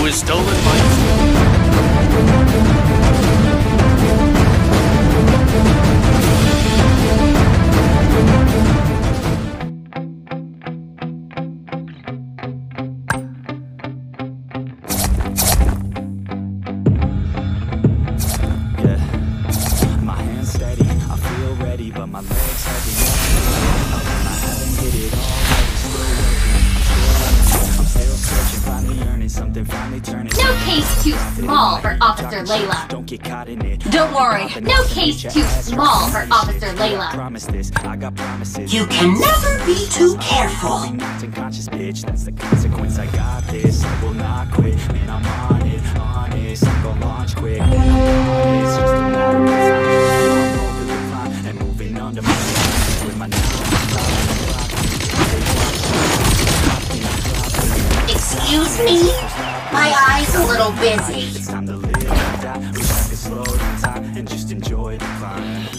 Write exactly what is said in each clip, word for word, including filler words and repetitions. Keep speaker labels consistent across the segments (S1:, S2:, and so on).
S1: has stolen my...
S2: No case too small for Officer Layla.
S3: Don't get caught in it.
S2: Don't worry, no case too small for Officer Layla.
S4: You can never be too careful.
S3: That's the consequence. I got this. I will not quit. Man, I'm on it, honest. I'm gonna launch quick. It's just a matter of time. I'm over the line and moving under my line with my
S4: Excuse me? My eye's a little busy.
S3: It's time to live and die. Wish I could slow down time and just enjoy the climb.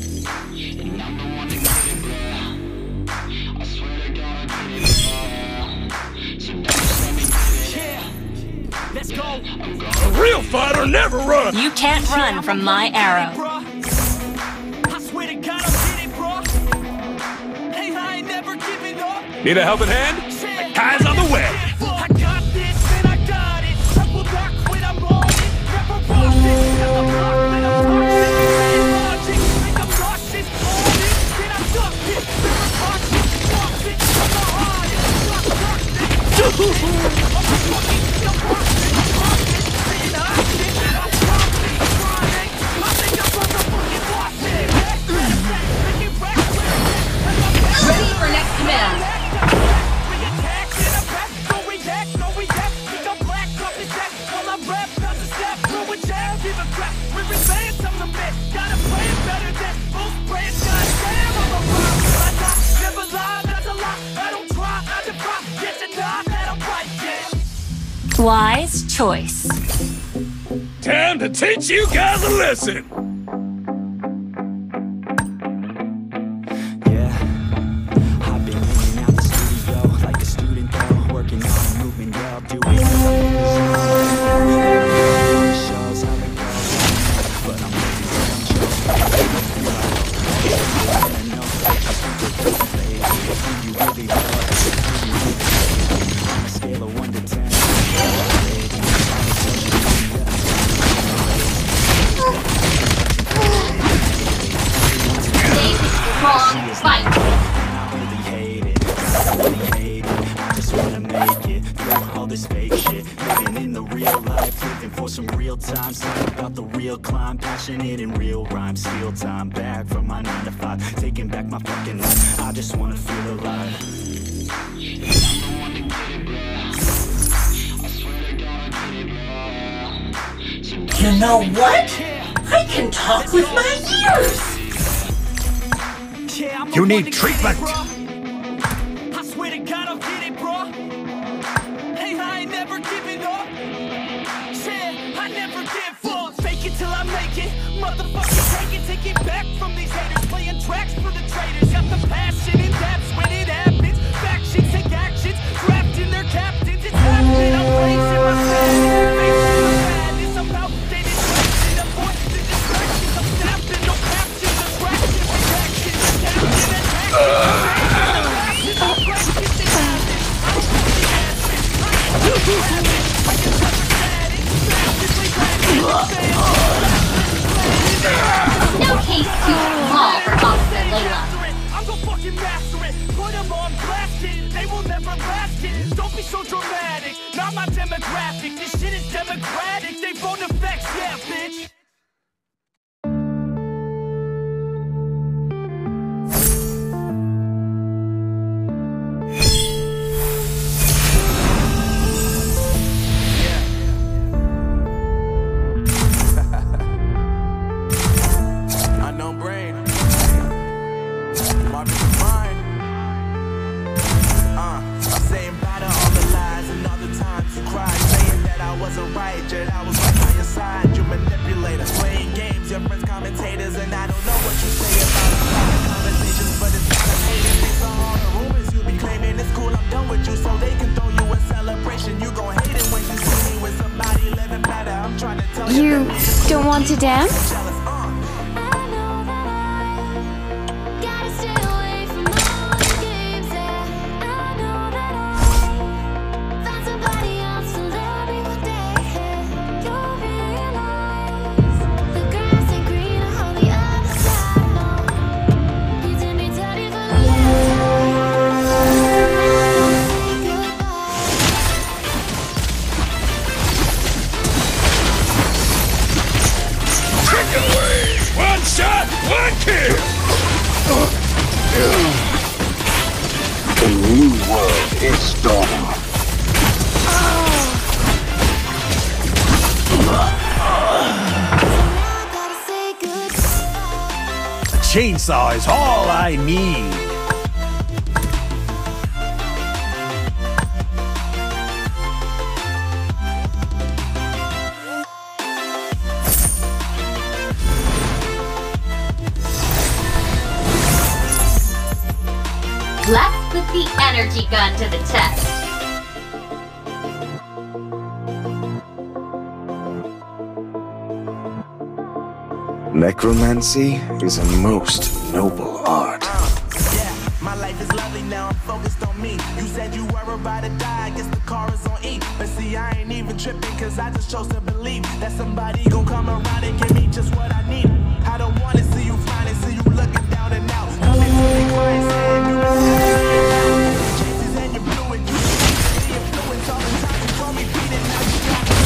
S1: Let's go! A real fighter never runs!
S2: You can't run from my arrow.
S1: I swear to God, I'm getting, bro. Hey, I ain't never giving up. Need a helping hand? The guy's on the way. I got this and I got it. I will not quit, I'm on it. Never lost it. I'm a block, man, I'm toxic. Logic, make them nauseous. On it, then I duck it. Never cautious, walk it. I'm the hardest. Fuck, fuck this. I'm a fucking, I'm fucking.
S2: Ready for next command. Wise choice.
S1: Time to teach you guys a lesson.
S3: Yeah, I've been hanging out the studio like a student though, working on a movement, yeah, I'll do it. Shows how it goes, but I'm ready for you really love on a scale of one to ten.
S2: Wrong fight.
S3: I really hate it, I really hate it. I just wanna make it through all this fake shit. Living in the real life, living for some real time. Something about the real climb, passionate in real rhymes. Steal time back from my nine to five, taking back my fucking life. I just wanna feel alive.
S4: You know what? I can talk with my ears.
S1: You need treatment.
S5: I swear to God, I'll get it, bro. Hey, I ain't never giving up. Said I never give up. Fake it till I make it. Motherfucker, take it, take it back from these haters. Playing tracks for the traitors. Got the passion and that's when it happens. Factions take actions, drafting their captains. It's happening. I'm raising my flag. Facing the madness. I'm outdated, twisted, avoiding the distractions. I'm snapping, no captions, distractions, reactions, adapting, attacking.
S2: No case too small for Officer Layla.
S5: I'm gonna fucking master it. Put them on blast it. They will never last it. Don't be so dramatic. Not my demographic. This shit is democratic. They phone effects, yeah, bitch.
S6: Claiming it's cool, I'm done with you, so they can throw you a celebration. You gon' hate it when you see me with some You don't want to dance?
S7: A new world is dawning.
S1: A chainsaw is all I need.
S2: Let's put the energy gun to the test.
S7: Necromancy is a most noble art.
S5: Yeah, my life is lovely now, I'm focused on me. You said you were about to die, I guess the car is on E. But see, I ain't even tripping, cause I just chose to believe that somebody gon' come around and give me just what I need. I don't wanna see you flying and see you looking down and out. Coming to me crying, saying you chances and you blew it. You the influence all the time, you told me beat it, now you got it.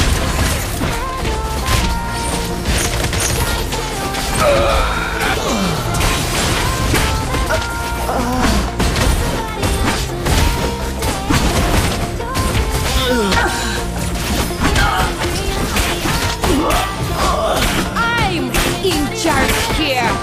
S6: I'm in charge here.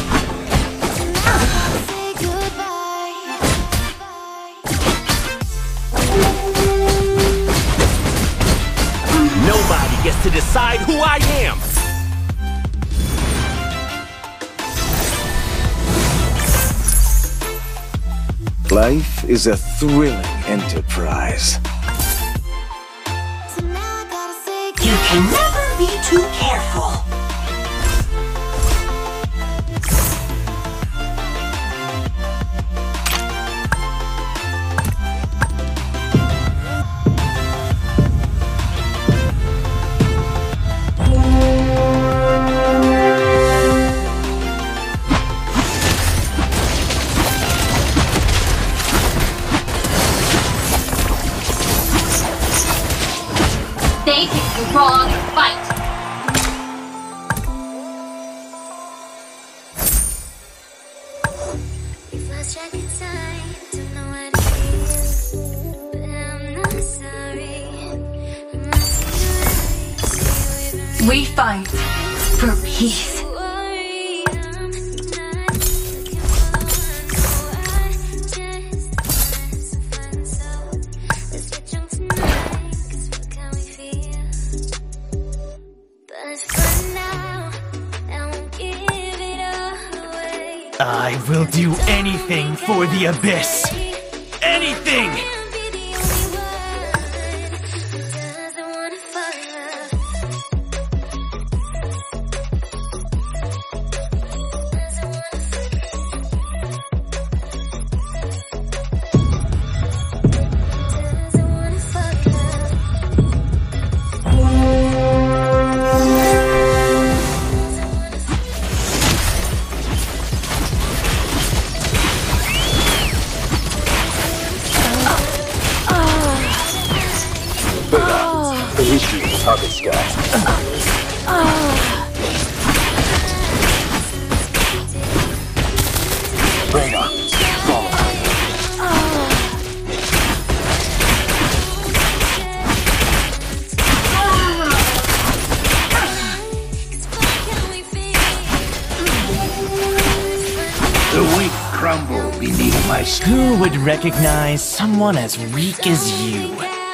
S1: Nobody gets to decide who I am.
S7: Life is a thrilling enterprise.
S4: You can never be too careful.
S2: They picked the wrong fight.
S8: We've lost track of time, don't know what it is, but I'm not sorry. I'm not
S6: We fight for peace.
S8: worried, I'm not looking for one, I just want some fun, so let's get drunk tonight, 'cause what can we feel? But for now, I won't give it all away.
S1: I will do anything for the abyss. Anything!
S8: Can't be the only one who doesn't wanna fall in love. Doesn't wanna doesn't wanna fall in love.
S7: Initiate target scan. Radar, follow.
S1: The weak crumble beneath my skin. Who would recognize someone as weak as you?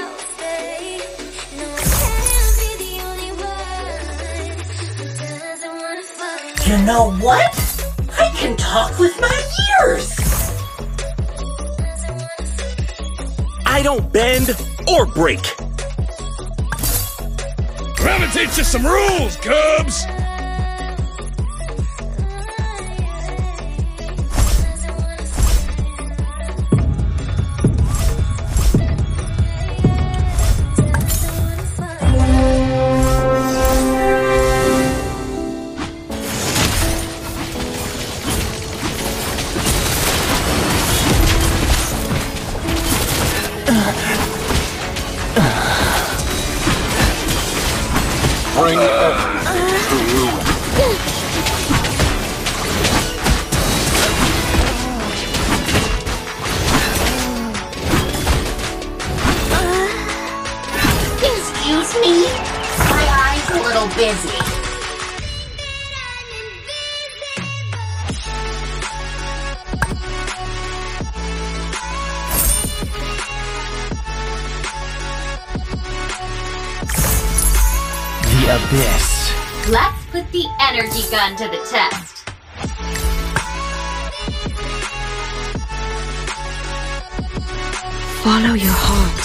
S4: You know what? I can talk with my ears.
S1: I don't bend or break. Gravity! teach you some rules, Cubs!
S7: Bring everything to ruin.
S4: Excuse me? My eye's a little busy.
S9: The Abyss.
S2: Let's put the energy gun to the test.
S6: Follow your heart.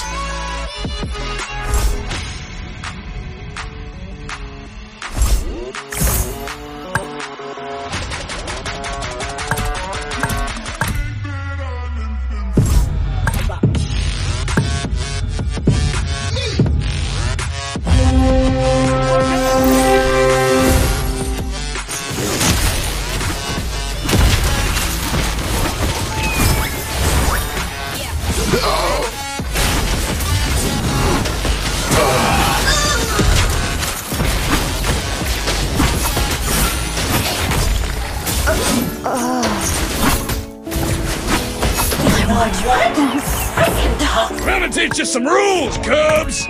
S4: What? I can talk.
S1: Gonna teach you some rules, Cubs!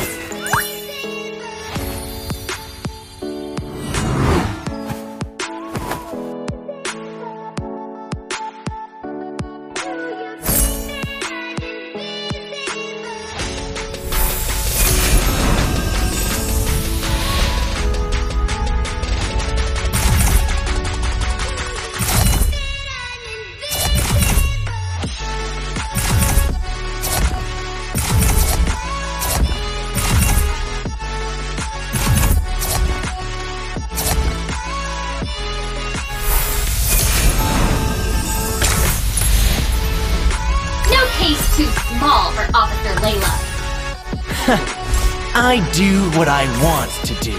S2: Too small for Officer Layla.
S9: I do what I want to do.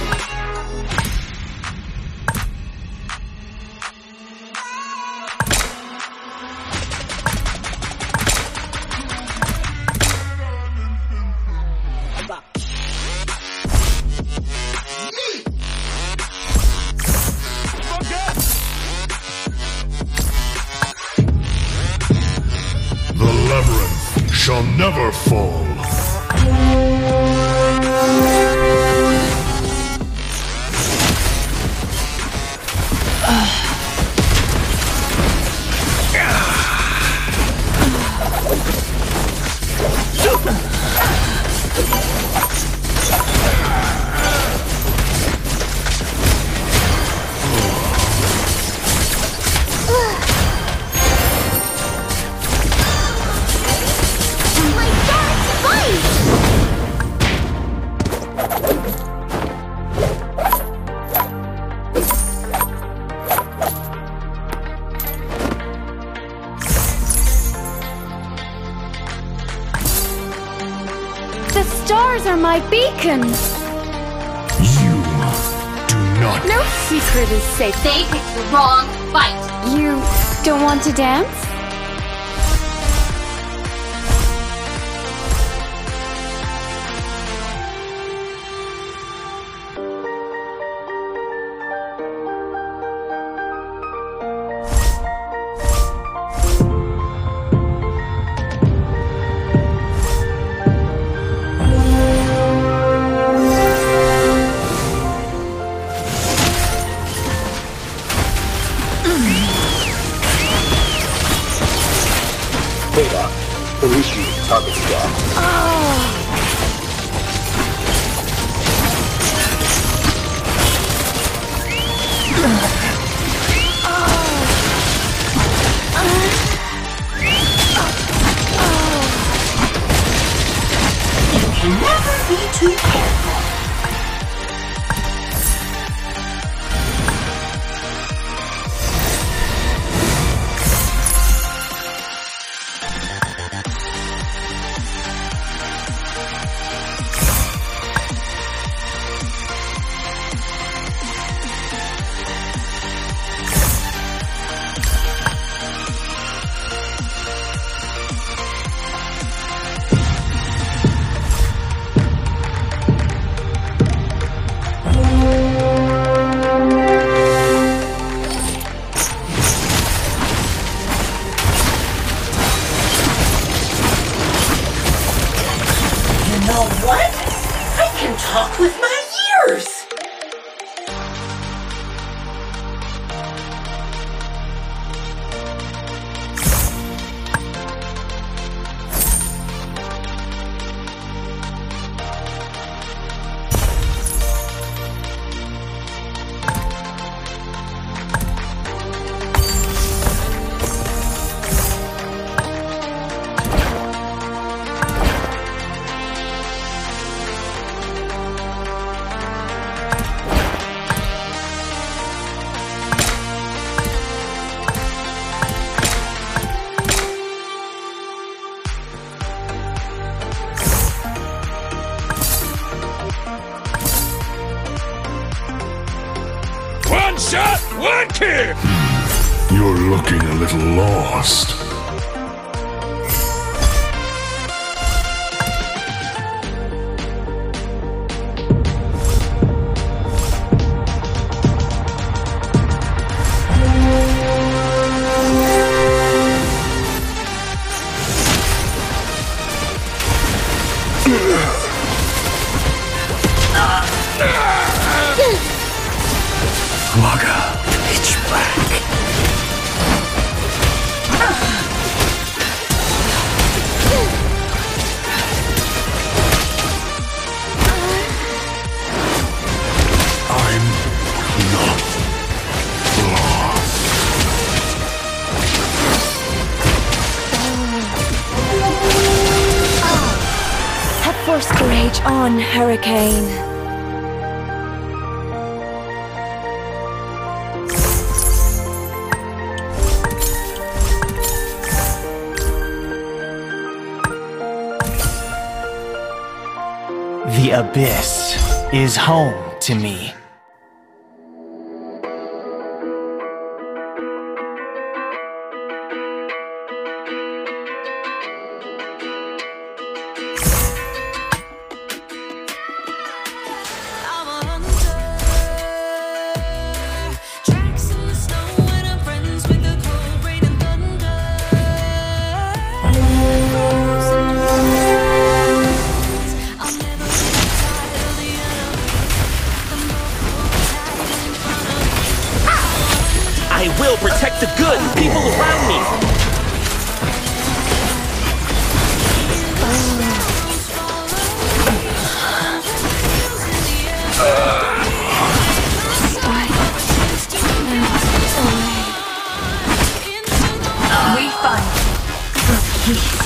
S10: The labyrinth shall never fall.
S6: The stars are my beacon.
S10: You do not.
S6: No secret is safe.
S2: They picked the wrong fight.
S6: You don't want to dance?
S4: talk with my ears!
S1: One shot, one kill!
S10: You're looking a little lost.
S9: Wagga, pitch black.
S10: I'm not lost.
S6: Have force courage on, Hurricane.
S9: The abyss is home to me. I will protect the good people around me.
S6: We fight for peace.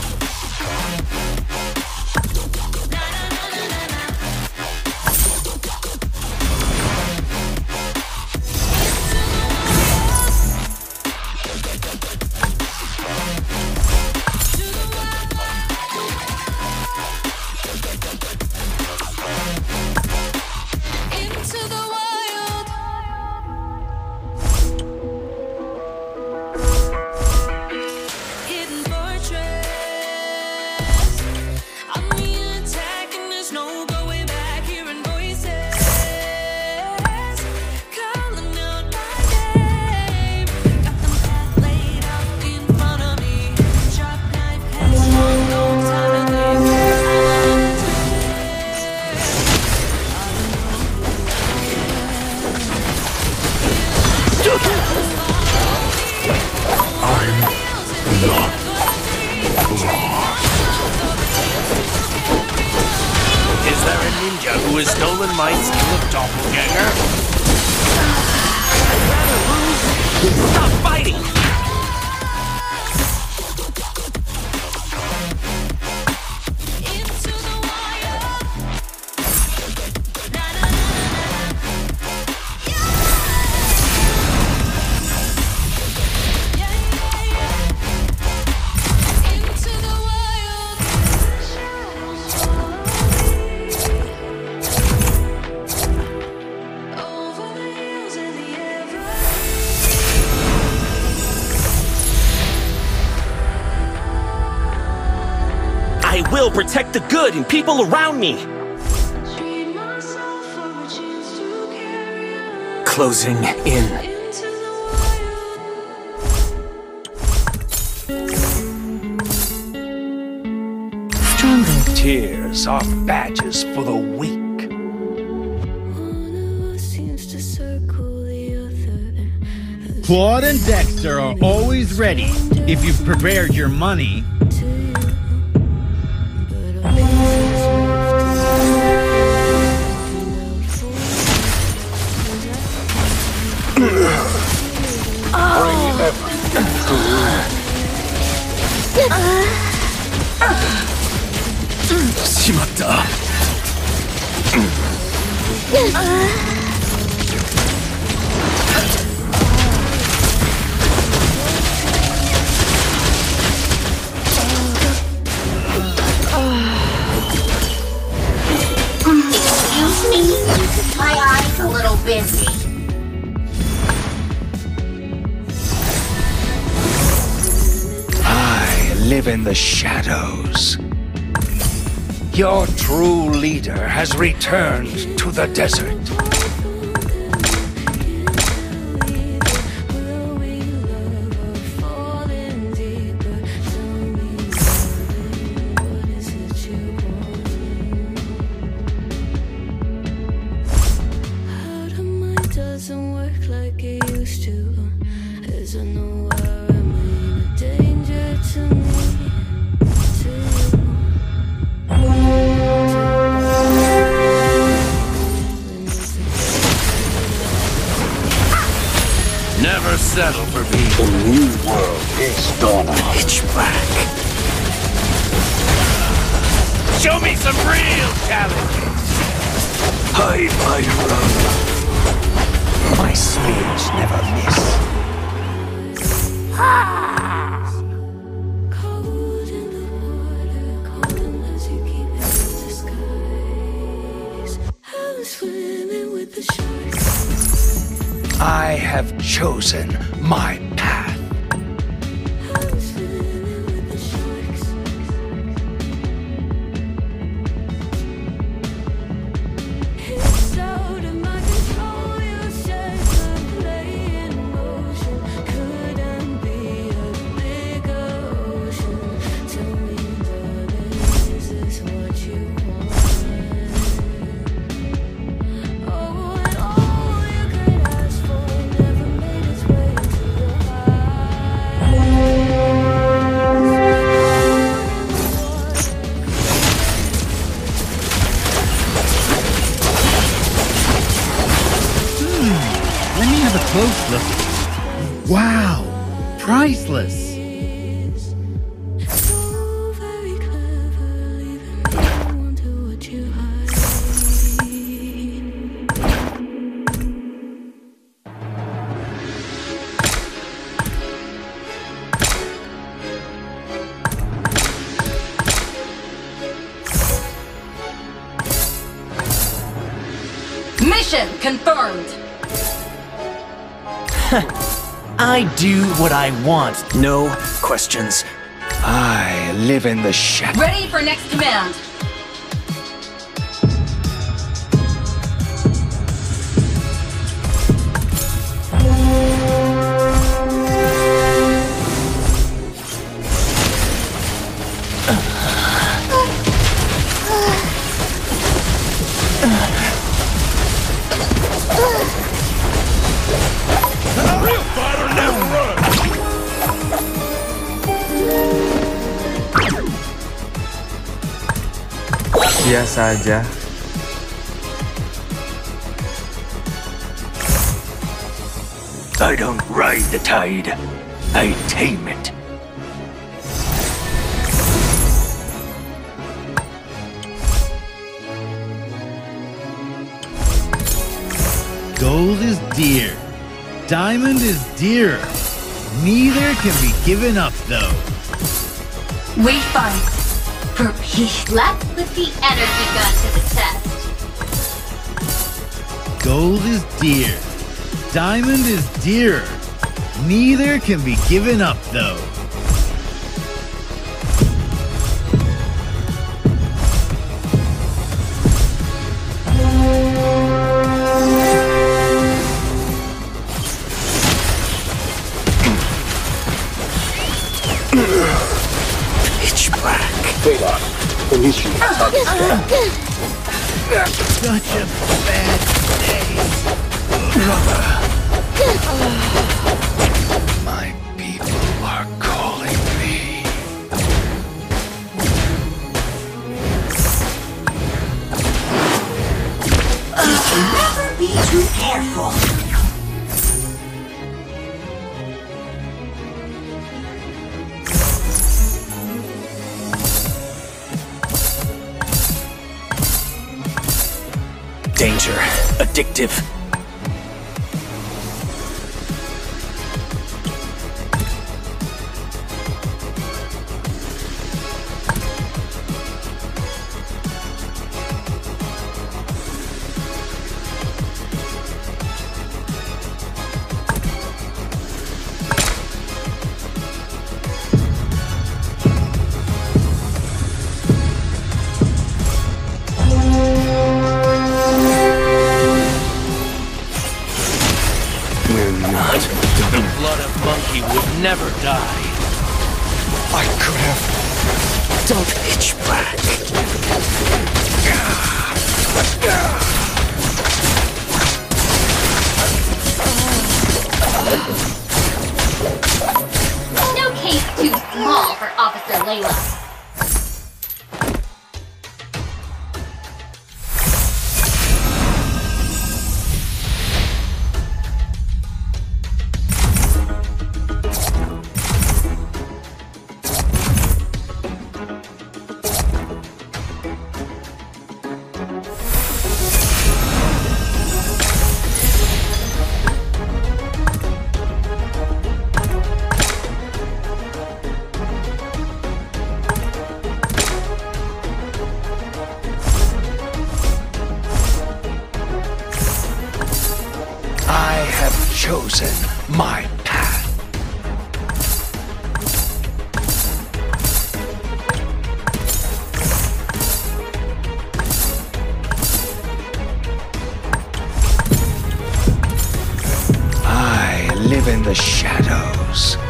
S9: Is there a ninja who has stolen my skill of doppelganger? I'd rather lose than stop fighting! I will protect the good and people around me! Closing in.
S1: Stronger tears are badges for the weak.
S11: Claude and Dexter are always ready if you've prepared your money.
S4: Excuse me? My eye's a little busy.
S12: I live in the shadows. Your true leader has returned to the desert.
S8: Doesn't work like it used to. As I know I remain a danger to me, too.
S9: Never settle for being.
S7: The new world is dawning.
S12: Pitch black.
S9: Show me some real challenges.
S12: Hide my run. My spears never miss.
S8: Cold in the water, cold as you keep it in disguise. I was swimming with the sharks.
S12: I have chosen my path.
S8: I was swimming with the sharks. It's out of my control. You said the play in motion couldn't be a bigger ocean. Tell me, darling, is this what you want? Oh, and all you could ask for never made its way to your
S11: Let me have a close look. Wow, priceless.
S8: so very clever, leaving me wonder what you hide.
S6: Mission confirmed.
S9: I do what I want. No questions.
S12: I live in the shadows.
S6: Ready for next command.
S1: Real fighter never runs.
S13: Biasa aja.
S12: I don't ride the tide. I tame it.
S11: Gold is dear. Diamond is dearer. Neither can be given up, though.
S6: We fight for peace.
S2: Let's put the energy gun to the test.
S11: Gold is dear. Diamond is dearer. Neither can be given up, though.
S12: Pitch black.
S7: Daylock. Initiate target scan.
S11: Such a bad day.
S4: be too careful.
S9: Danger. Addictive. Never die. I could have done pitch black.
S2: No case too small for Officer Layla.
S12: Chosen my path. I live in the shadows.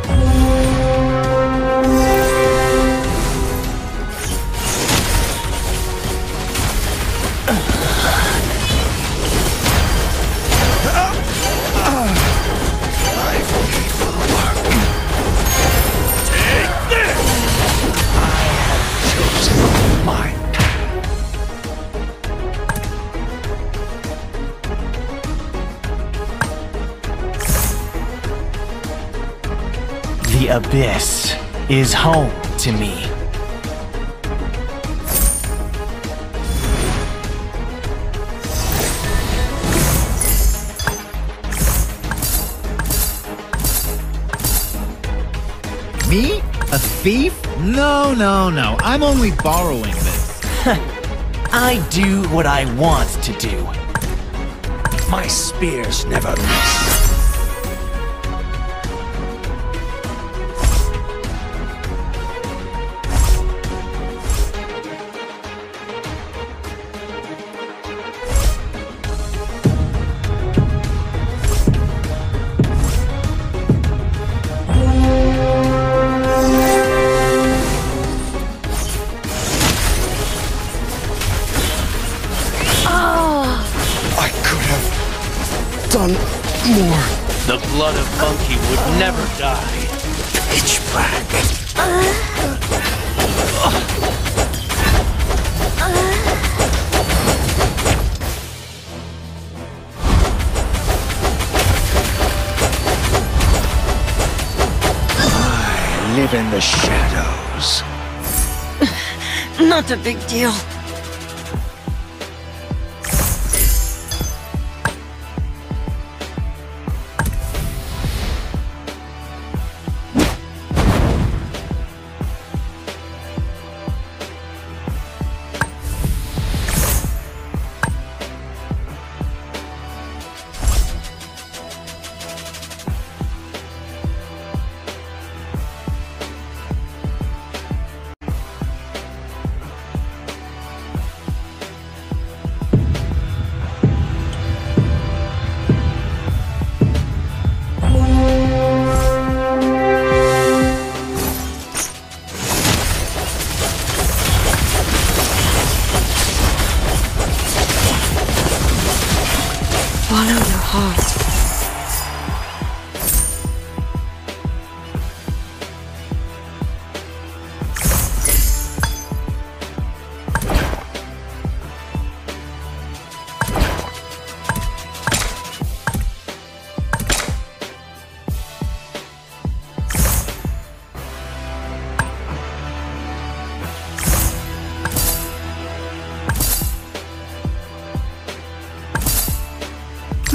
S9: The Abyss is home to me.
S11: Me? A thief? No, no, no. I'm only borrowing this.
S9: I do what I want to do.
S12: My spears never miss.
S9: Done more. The blood of Monkey would never die.
S12: Pitch black. I live in the shadows.
S6: Not a big deal. Follow your heart.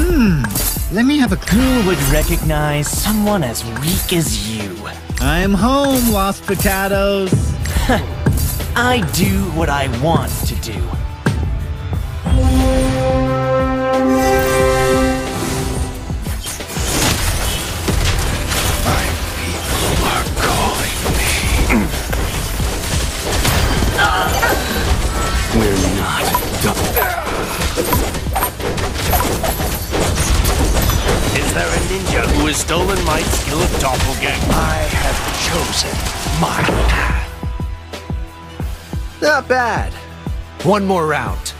S11: Hmm, let me have a
S5: Who would recognize someone as weak as you?
S11: I'm home, Lost Potatoes.
S5: I do what I want to do.
S12: My people are calling me.
S1: We're not done.
S9: Is there a ninja who has stolen my skill of doppelganger?
S12: I have chosen my path.
S13: Not bad. One more round.